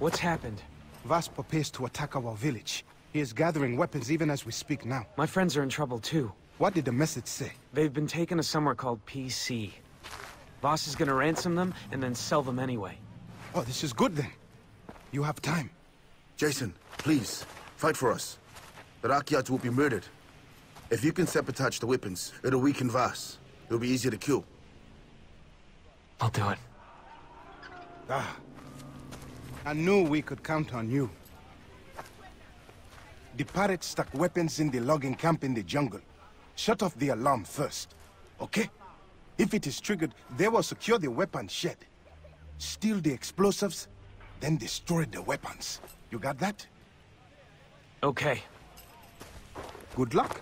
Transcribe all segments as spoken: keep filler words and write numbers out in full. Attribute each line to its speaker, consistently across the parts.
Speaker 1: What's happened?
Speaker 2: Vaas prepares to attack our village. He is gathering weapons even as we speak now.
Speaker 1: My friends are in trouble too.
Speaker 2: What did the message say?
Speaker 1: They've been taken to somewhere called P C. Vaas is gonna ransom them and then sell them anyway.
Speaker 2: Oh, this is good then. You have time.
Speaker 3: Jason, please, fight for us. The Rakyats will be murdered. If you can sabotage the weapons, it'll weaken Vaas. It'll be easier to kill.
Speaker 1: I'll do it.
Speaker 2: Ah. I knew we could count on you. The pirates stuck weapons in the logging camp in the jungle. Shut off the alarm first, okay? If it is triggered, they will secure the weapon shed. Steal the explosives, then destroy the weapons. You got that?
Speaker 1: Okay.
Speaker 2: Good luck.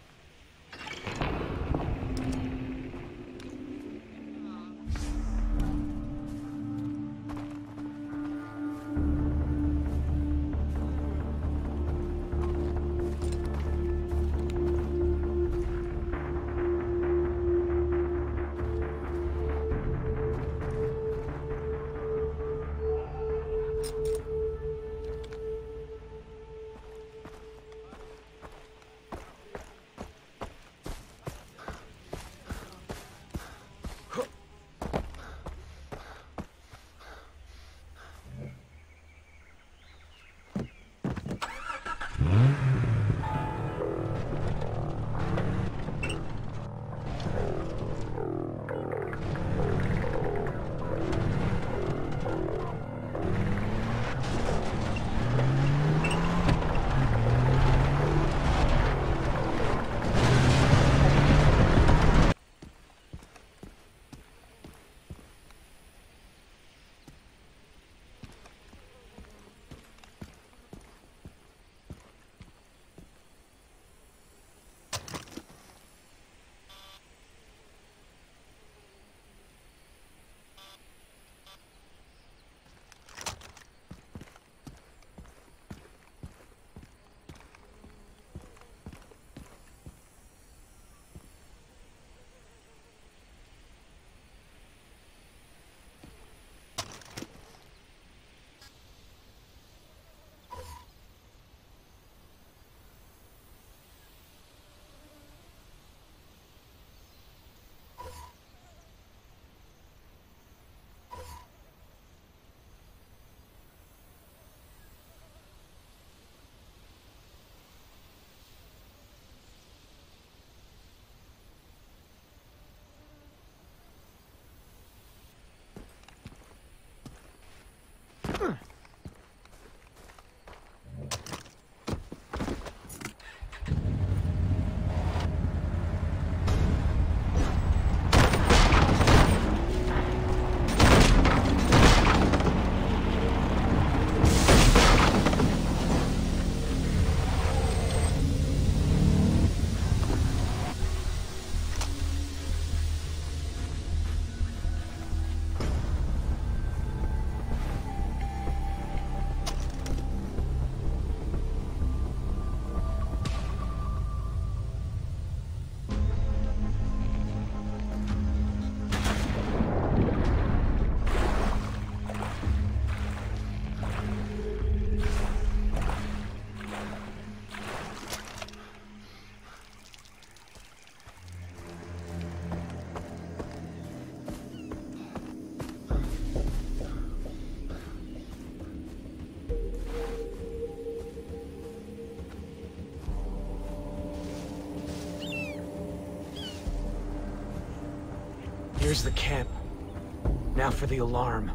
Speaker 1: Here's the camp. Now for the alarm.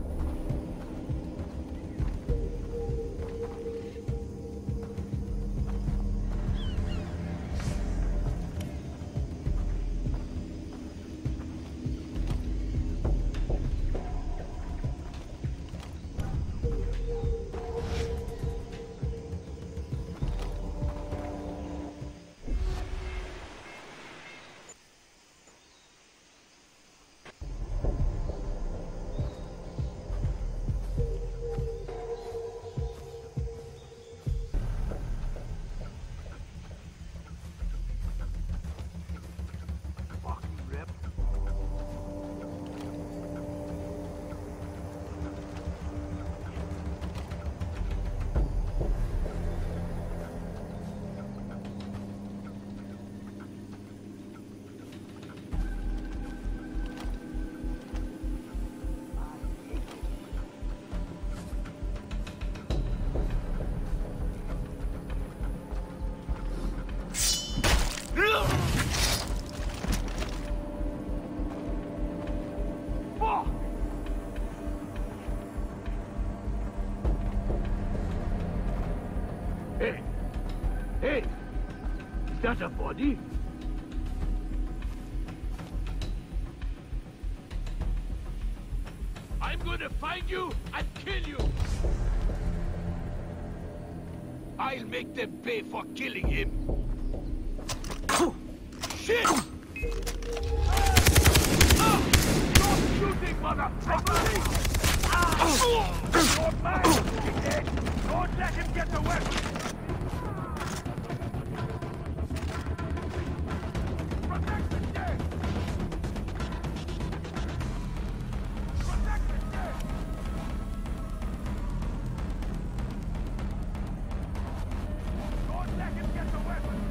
Speaker 4: Hey! Hey! Is that a body? I'm gonna find you and kill you! I'll make them pay for killing him! Shit! Ah! Stop shooting, motherfucker! You're mine, dickhead! Don't let him get the weapon! Protect the dead! Protect the dead! Don't let him get the weapon!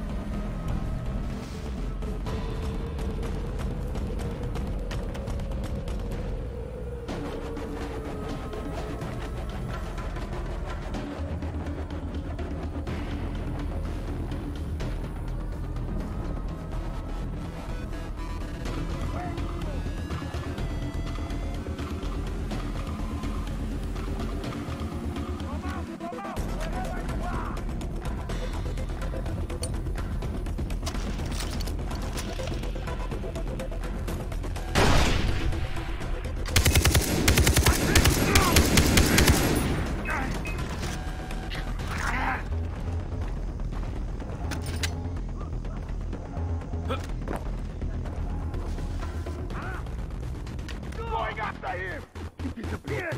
Speaker 4: Going after him! He disappeared!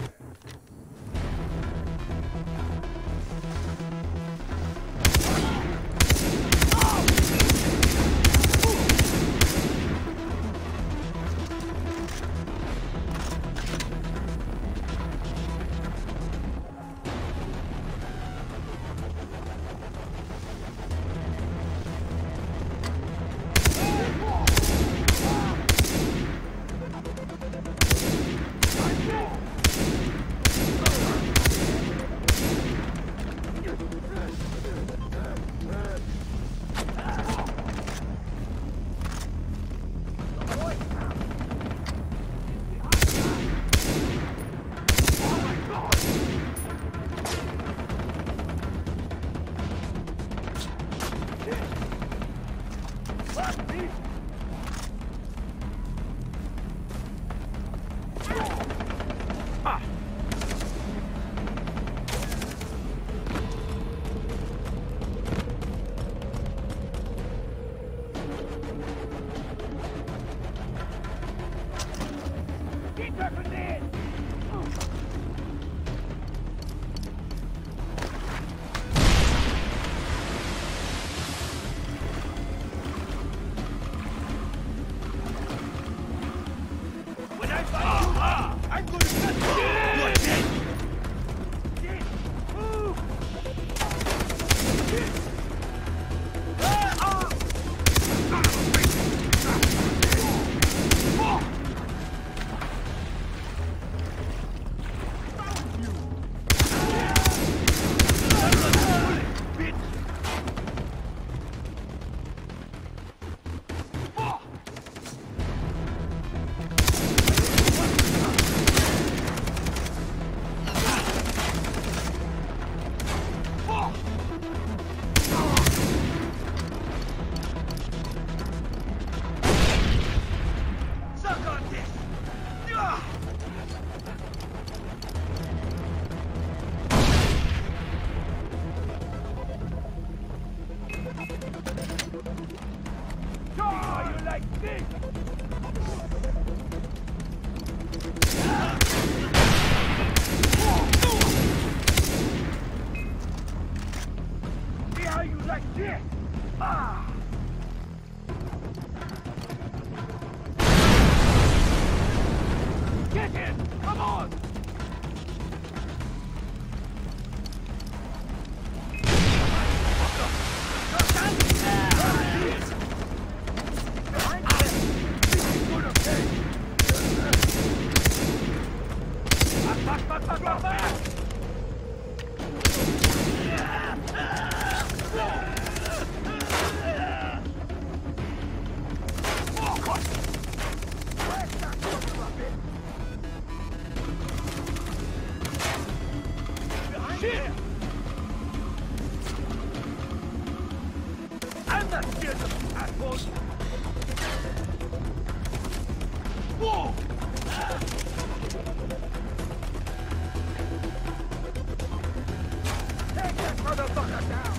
Speaker 4: fucker down!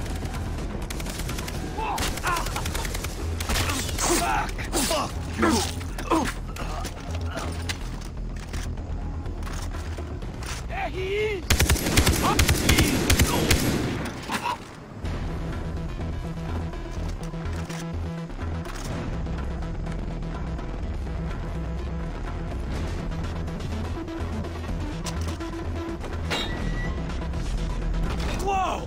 Speaker 4: There he is!
Speaker 1: Whoa!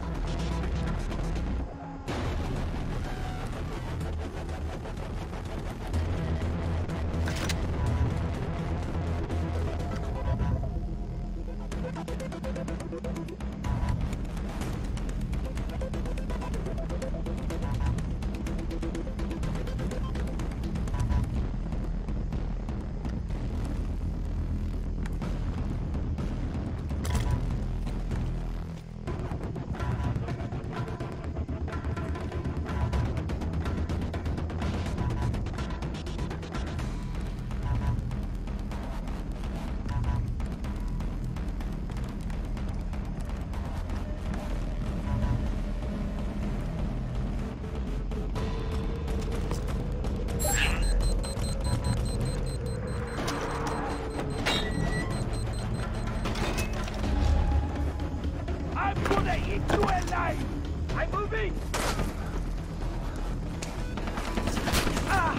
Speaker 4: I'm gonna eat you alive! I'm moving! Ah!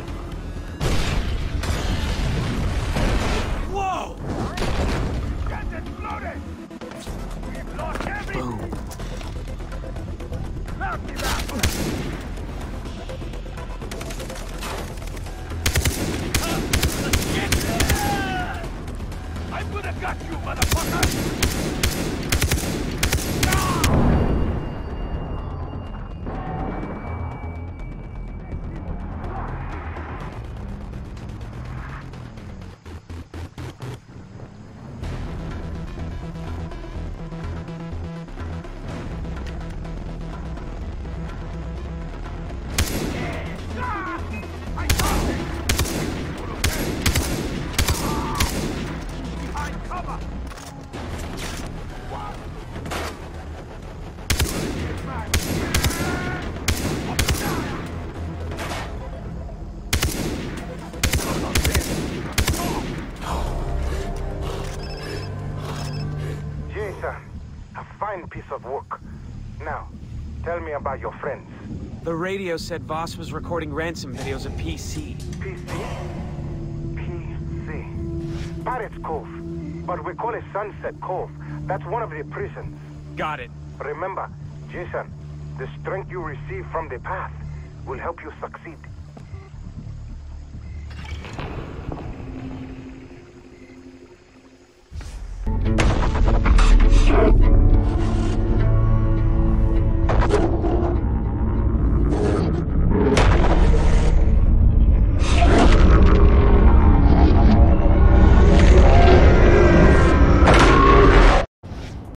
Speaker 1: Whoa!
Speaker 4: Get exploded! We've lost everything!
Speaker 1: Boom.
Speaker 4: Knock me back! I'm gonna gut you, motherfucker!
Speaker 2: Piece of work. Now, tell me about your friends.
Speaker 1: The radio said Voss was recording ransom videos at P C.
Speaker 2: P C? P C. Pirates Cove. But we call it Sunset Cove. That's one of the prisons.
Speaker 1: Got it.
Speaker 2: Remember, Jason, the strength you receive from the path will help you succeed.